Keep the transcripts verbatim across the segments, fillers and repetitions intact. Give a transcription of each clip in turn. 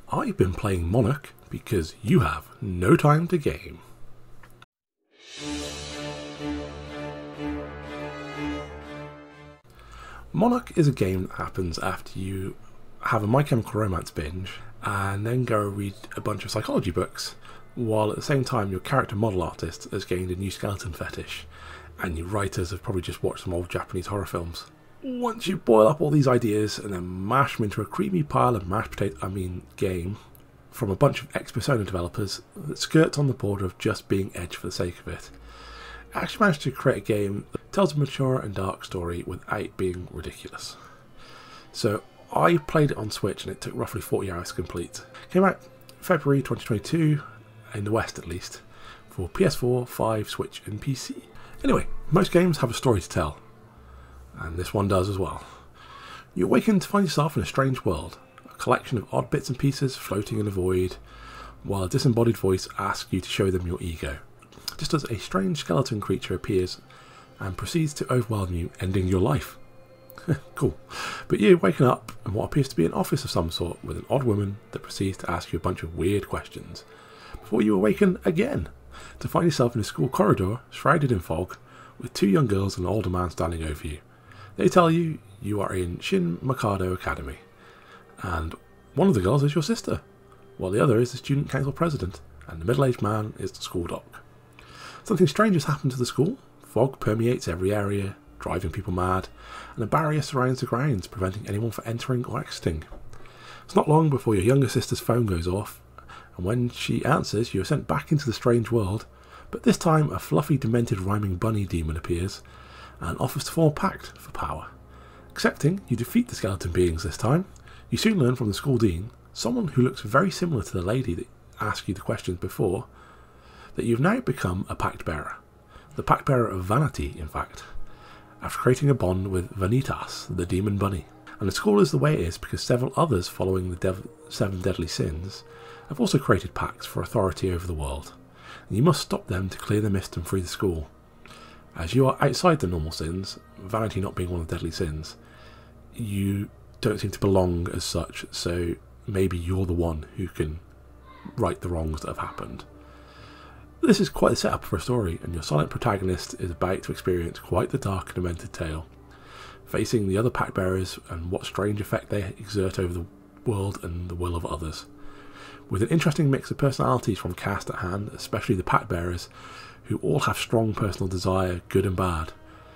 I've been playing Monark because you have no time to game. Monark is a game that happens after you have a My Chemical Romance binge and then go read a bunch of psychology books, while at the same time your character model artist has gained a new skeleton fetish and your writers have probably just watched some old Japanese horror films. Once you boil up all these ideas and then mash them into a creamy pile of mashed potato, I mean game, from a bunch of ex-Persona developers that skirts on the border of just being edge for the sake of it, I actually managed to create a game that tells a mature and dark story without being ridiculous. So I played it on Switch and it took roughly forty hours to complete. It came out February twenty twenty-two, in the West at least, for P S four, five, Switch and P C. Anyway, most games have a story to tell, and this one does as well. You awaken to find yourself in a strange world, a collection of odd bits and pieces floating in the void, while a disembodied voice asks you to show them your ego, just as a strange skeleton creature appears and proceeds to overwhelm you, ending your life. Cool. But you waken up in what appears to be an office of some sort with an odd woman that proceeds to ask you a bunch of weird questions, before you awaken again to find yourself in a school corridor shrouded in fog with two young girls and an older man standing over you. They tell you you are in Shin Mikado Academy, and one of the girls is your sister, while the other is the student council president, and the middle-aged man is the school doc. Something strange has happened to the school. Fog permeates every area, driving people mad, and a barrier surrounds the grounds, preventing anyone from entering or exiting. It's not long before your younger sister's phone goes off, and when she answers, you are sent back into the strange world, but this time a fluffy, demented, rhyming bunny demon appears and offers to form a pact for power. Accepting, you defeat the skeleton beings this time. You soon learn from the school dean, someone who looks very similar to the lady that asked you the questions before, that you've now become a pact bearer. The pact bearer of vanity, in fact, after creating a bond with Vanitas, the demon bunny. And the school is the way it is because several others following the dev seven deadly sins have also created pacts for authority over the world, and you must stop them to clear the mist and free the school. As you are outside the normal sins, vanity not being one of the deadly sins, you don't seem to belong as such, so maybe you're the one who can right the wrongs that have happened. This is quite a setup for a story, and your silent protagonist is about to experience quite the dark and demented tale, facing the other pact bearers and what strange effect they exert over the world and the will of others. With an interesting mix of personalities from cast at hand, especially the pact bearers, who all have strong personal desire, good and bad.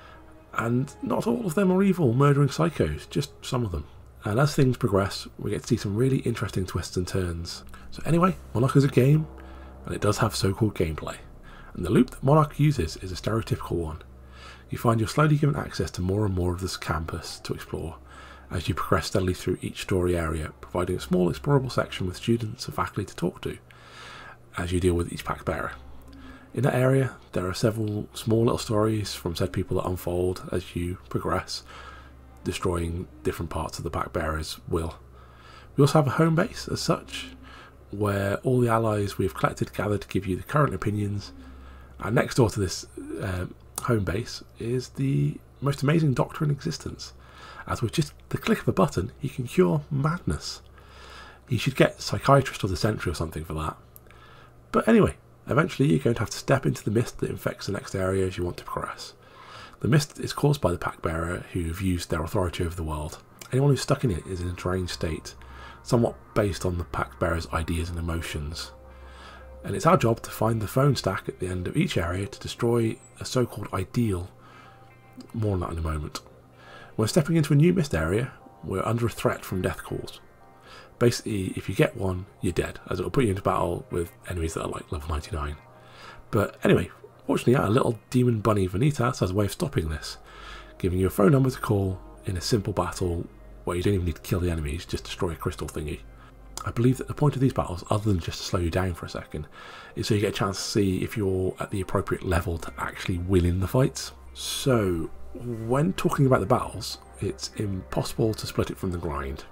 And not all of them are evil, murdering psychos, just some of them. And as things progress, we get to see some really interesting twists and turns. So anyway, Monark is a game, and it does have so-called gameplay. And the loop that Monark uses is a stereotypical one. You find you're slowly given access to more and more of this campus to explore, as you progress steadily through each story area, providing a small explorable section with students and faculty to talk to, as you deal with each pact bearer. In that area, there are several small little stories from said people that unfold as you progress, destroying different parts of the pact bearer's will. We also have a home base as such, where all the allies we have collected gather to give you the current opinions, and next door to this uh, home base is the most amazing doctor in existence, as with just the click of a button he can cure madness. You should get Psychiatrist of the Century or something for that. But anyway, eventually you're going to have to step into the mist that infects the next area as you want to progress. The mist is caused by the pact bearer who have used their authority over the world. Anyone who's stuck in it is in a deranged state, somewhat based on the pact bearer's ideas and emotions. And it's our job to find the phone stack at the end of each area to destroy a so-called ideal. More on that in a moment. When stepping into a new mist area, we're under a threat from death calls. Basically, if you get one, you're dead, as it will put you into battle with enemies that are like level ninety-nine. But anyway, fortunately our little demon bunny Vanitas has a way of stopping this, giving you a phone number to call in a simple battle where you don't even need to kill the enemies, just destroy a crystal thingy. I believe that the point of these battles, other than just to slow you down for a second, is so you get a chance to see if you're at the appropriate level to actually win in the fights. So, when talking about the battles, it's impossible to split it from the grind.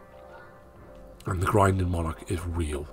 And the grind in Monark is real.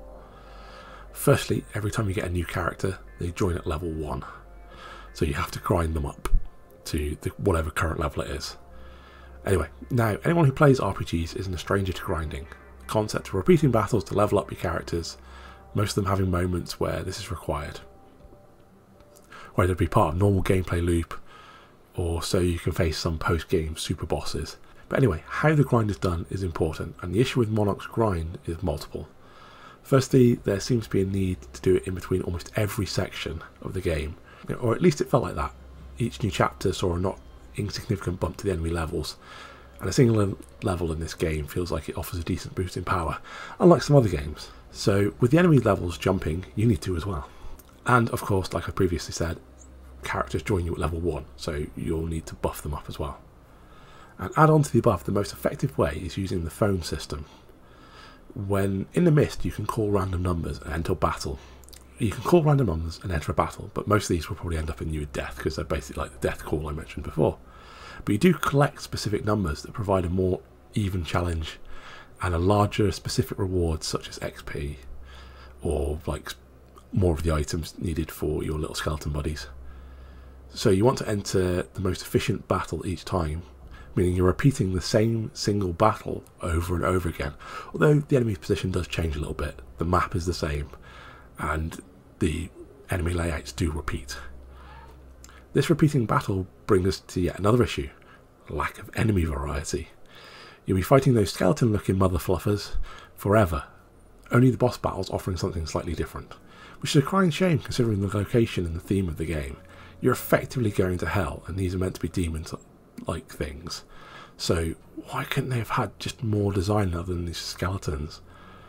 Firstly, every time you get a new character, they join at level one. So you have to grind them up to the, whatever current level it is. Anyway, now, anyone who plays R P Gs isn't a stranger to grinding. concept of repeating battles to level up your characters, most of them having moments where this is required. Whether it be part of normal gameplay loop, or so you can face some post-game super bosses. But anyway, how the grind is done is important, and the issue with Monarch's grind is multiple. Firstly, there seems to be a need to do it in between almost every section of the game, or at least it felt like that. Each new chapter saw a not insignificant bump to the enemy levels, and a single level in this game feels like it offers a decent boost in power, unlike some other games. So with the enemy levels jumping, you need to as well. And of course, like I previously said, characters join you at level one, so you'll need to buff them up as well. And add on to the above, the most effective way is using the phone system. When in the mist, you can call random numbers and enter battle. You can call random numbers and enter a battle, but most of these will probably end up in you with death, because they're basically like the death call I mentioned before. But you do collect specific numbers that provide a more even challenge and a larger specific reward, such as X P, or like more of the items needed for your little skeleton buddies. So you want to enter the most efficient battle each time, meaning you're repeating the same single battle over and over again. Although the enemy's position does change a little bit, the map is the same, and the enemy layouts do repeat. This repeating battle brings us to yet another issue: lack of enemy variety. You'll be fighting those skeleton-looking mother fluffers forever, only the boss battles offering something slightly different, which is a crying shame considering the location and the theme of the game. You're effectively going to hell, and these are meant to be demons-like things. So why couldn't they have had just more design other than these skeletons?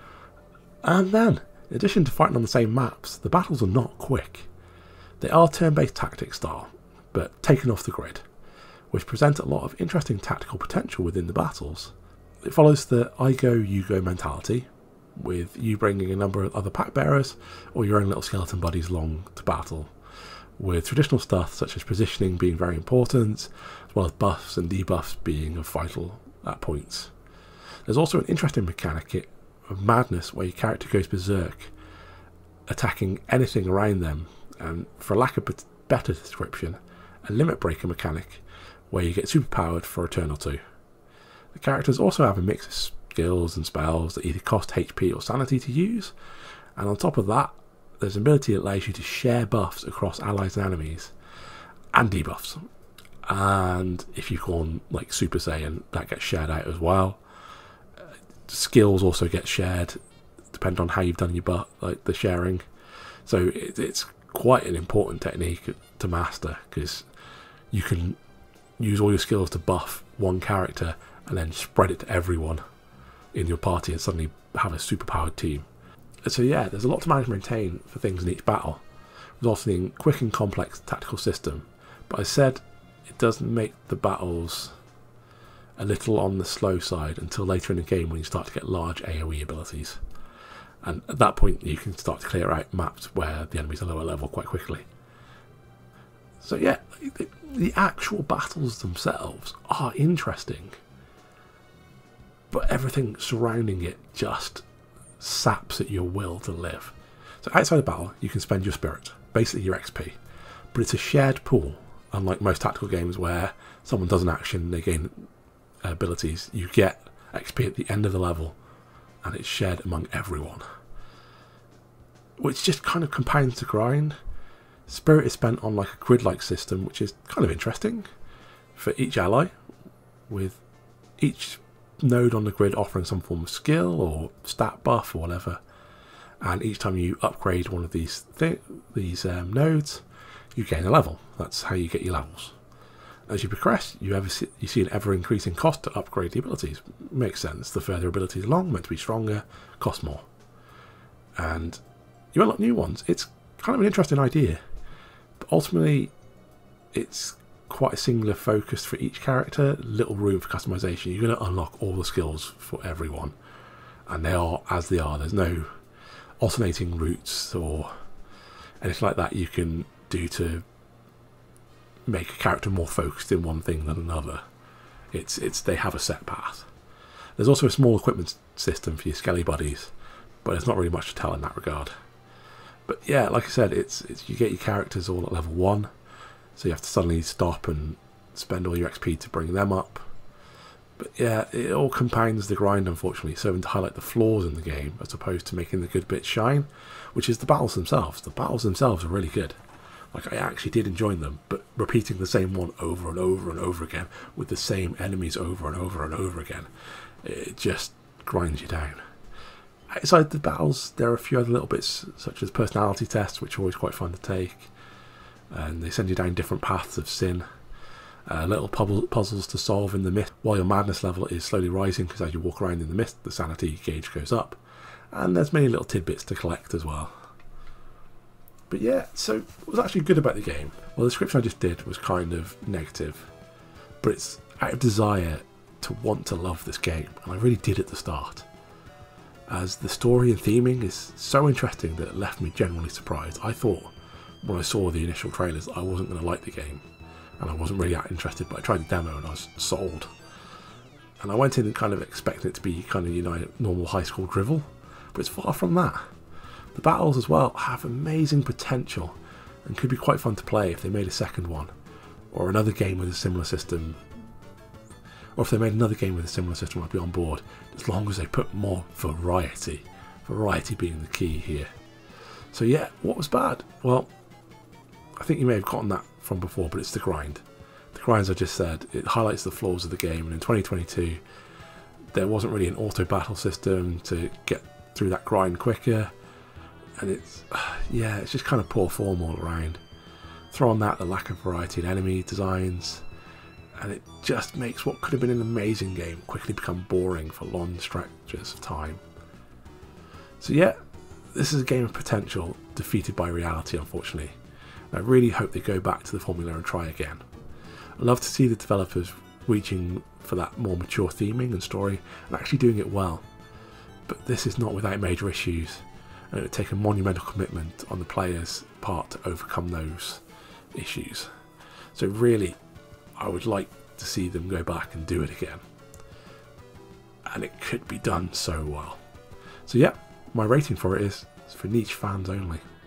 And then, in addition to fighting on the same maps, the battles are not quick. They are turn-based tactic style, but taken off the grid, which present a lot of interesting tactical potential within the battles. It follows the I go, you go mentality, with you bringing a number of other pack bearers or your own little skeleton buddies along to battle, with traditional stuff such as positioning being very important, as well as buffs and debuffs being of vital at points. There's also an interesting mechanic of madness where your character goes berserk, attacking anything around them, and for lack of a better description, a limit breaker mechanic where you get superpowered for a turn or two. The characters also have a mix of skills and spells that either cost H P or sanity to use, and on top of that, there's an ability that allows you to share buffs across allies and enemies, and debuffs. And if you've gone like Super Saiyan, that gets shared out as well. Uh, skills also get shared, depending on how you've done your buff, like the sharing. So it, it's quite an important technique to master, because you can use all your skills to buff one character and then spread it to everyone in your party and suddenly have a superpowered team. So yeah, there's a lot to manage and maintain for things in each battle, resulting in a quick and complex tactical system. But I said it does make the battles a little on the slow side until later in the game when you start to get large A O E abilities. And at that point you can start to clear out maps where the enemies are lower level quite quickly. So yeah, the, the actual battles themselves are interesting, but everything surrounding it just saps at your will to live. So outside of battle, you can spend your spirit, basically your X P, but it's a shared pool, unlike most tactical games where someone does an action, they gain abilities. You get X P at the end of the level, and it's shared among everyone, which just kind of compounds the grind. Spirit is spent on like a grid-like system, which is kind of interesting for each ally, with each node on the grid offering some form of skill or stat buff or whatever, and each time you upgrade one of these th these um, nodes, you gain a level. That's how you get your levels. As you progress, you ever see, you see an ever-increasing cost to upgrade the abilities. Makes sense. The further abilities along, meant to be stronger, cost more, and you unlock new ones. It's kind of an interesting idea, but ultimately, it's quite a singular focus for each character, little room for customization. You're going to unlock all the skills for everyone, and they are as they are. There's no alternating routes or anything like that you can do to make a character more focused in one thing than another. It's it's they have a set path. There's also a small equipment system for your skelly buddies, but there's not really much to tell in that regard. But yeah, like I said, it's, it's you get your characters all at level one, so you have to suddenly stop and spend all your X P to bring them up. But yeah, it all compounds the grind, unfortunately, serving to highlight the flaws in the game as opposed to making the good bits shine, which is the battles themselves. The battles themselves are really good. Like, I actually did enjoy them, but repeating the same one over and over and over again with the same enemies over and over and over again, it just grinds you down. Outside the battles, there are a few other little bits, such as personality tests, which are always quite fun to take, and they send you down different paths of sin. Uh, little puzzles to solve in the mist, while your madness level is slowly rising, because as you walk around in the mist, the sanity gauge goes up. And there's many little tidbits to collect as well. But yeah, so what was actually good about the game? Well, the description I just did was kind of negative, but it's out of desire to want to love this game, and I really did at the start, as the story and theming is so interesting that it left me genuinely surprised. I thought when I saw the initial trailers I wasn't going to like the game, and I wasn't really that interested, but I tried the demo and I was sold. And I went in and kind of expecting it to be kind of, you know, normal high school drivel, but it's far from that. The battles as well have amazing potential and could be quite fun to play if they made a second one, or another game with a similar system, or if they made another game with a similar system I'd be on board, as long as they put more variety, variety being the key here. So yeah, what was bad? Well, I think you may have gotten that from before, but it's the grind. The grind, as I just said, it highlights the flaws of the game, and in twenty twenty-two there wasn't really an auto battle system to get through that grind quicker, and it's, yeah, it's just kind of poor form all around. Throw on that the lack of variety in enemy designs, and it just makes what could have been an amazing game quickly become boring for long stretches of time. So yeah, this is a game of potential defeated by reality, unfortunately. I really hope they go back to the formula and try again. I'd love to see the developers reaching for that more mature theming and story and actually doing it well. But this is not without major issues, and it would take a monumental commitment on the players' part to overcome those issues. So really, I would like to see them go back and do it again. And it could be done so well. So yeah, my rating for it is for niche fans only.